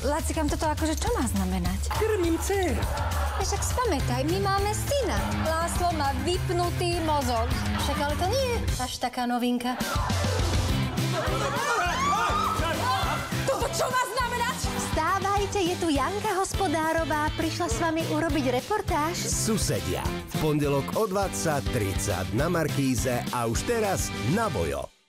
Lacikam, toto akože čo má znamenať? Krmím dceru. Však spamätaj, my máme syna. Láslo má vypnutý mozog. Však ale to nie je až taká novinka. Toto čo má znamenať? Vstávajte, je tu Janka Hospodárová. Prišla s vami urobiť reportáž. Susedia. V pondelok o 20:30 na Markíze a už teraz na Vojo.